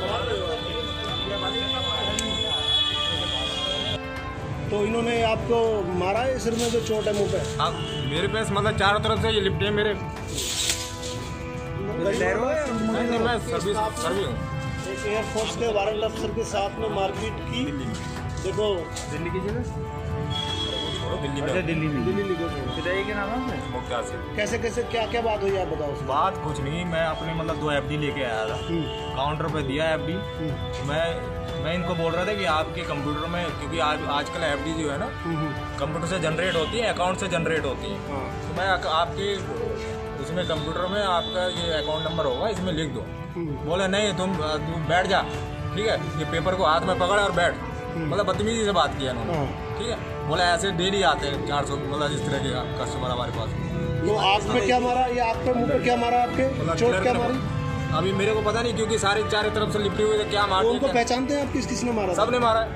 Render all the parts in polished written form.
तो इन्होंने आपको मारा है सिर में, जो चोट है मुंह पे? हाँ, मेरे पास मतलब चारों तरफ से ये लिपटे हैं मेरे। नहीं, मैं सर्विस हूँ। एक एयरफोर्स के वारंट अफसर के साथ में मारपीट की। देखो दिल्ली की जगह, दिल्ली में पिताजी के नाम है मुख्तार से। कैसे कैसे क्या क्या बात हुई आप बताओ। बात कुछ नहीं, मैं अपने मतलब 2 FD लेके आया था, काउंटर पे दिया FD। मैं इनको बोल रहा था कि आपके कंप्यूटर में, क्योंकि आजकल FD जो है ना कंप्यूटर से जनरेट होती है, अकाउंट से जनरेट होती है, तो मैं आपके उसमें कंप्यूटर में आपका ये अकाउंट नंबर होगा, इसमें लिख दो। बोले नहीं, तुम बैठ जा, ठीक है, ये पेपर को हाथ में पकड़ और बैठ। मतलब बदतमीजी से बात किया उन्होंने, ठीक है। बोला ऐसे डेली आते हैं 400 मतलब इस तरह के कस्टमर हमारे पास। तो आँख पे क्या मारा, ये आँख पे मुंह पे क्या मारा आपके? चोट क्या मारी? अभी मेरे को पता नहीं, क्योंकि सारे चारों तरफ से लिपटे हुए थे, क्या मार। उनको पहचानते हैं आप, किसने मारा? सबने मारा है।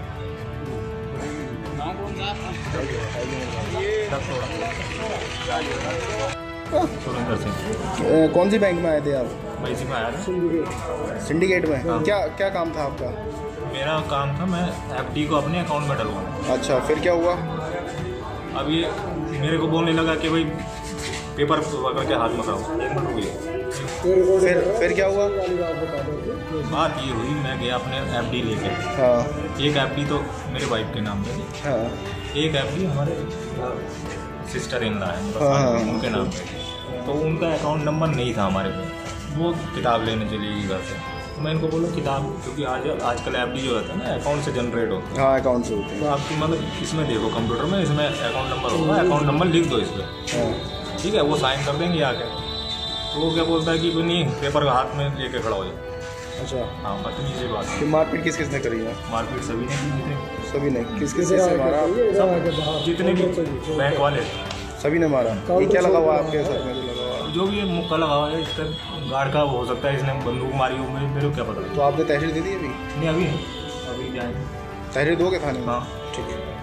सुरेंद्र सिंह। कौन सी बैंक में आए थे आप? मैं इसी में आया था, सिंडिकेट में। क्या क्या काम था आपका? मेरा काम था, मैं FD को अपने अकाउंट में डलवाऊँ। अच्छा, फिर क्या हुआ? अब ये मेरे को बोलने लगा कि भाई पेपर पकड़ के हाथ में कराओ। 1 मिनट हुई। फिर क्या हुआ? बात ये हुई, मैं गया अपने FD लेके। हाँ। एक FD तो मेरे वाइफ के नाम पे, हाँ। एक FD हमारे सिस्टर इन लॉ है, हाँ। उनके नाम पे। तो उनका अकाउंट नंबर नहीं था हमारे पे, वो किताब लेने चली गई घर से। तो मैं इनको बोला किताब, क्योंकि आजकल FD जो होता है ना अकाउंट से जनरेट होता है। हाँ, अकाउंट से होते हैं। तो आपकी मतलब इसमें देखो कंप्यूटर में, इसमें अकाउंट नंबर होगा, अकाउंट नंबर लिख दो इस पर, ठीक है, वो साइन कर देंगे आके। तो वो क्या बोलता है कि नहीं, पेपर हाथ में लेके खड़ा हो जाए। अच्छा। हाँ, बदतमीजी से बात। फिर मारपीट किस किसने करी है? मारपीट सभी ने की, सभी ने। किस किस से मारा? जितने भी बैंक वाले सभी ने मारा। ये क्या लगा हुआ आपके सर में? जो भी मुक्का लगा हुआ है, इस पर गार्ड का हो सकता है, इसने बंदूक मारी हो, मेरे को क्या पता। तो आपने तहरीर दे दी अभी? नहीं, अभी जाएंगे। तहरीर दोगे थाने में? हाँ, ठीक है।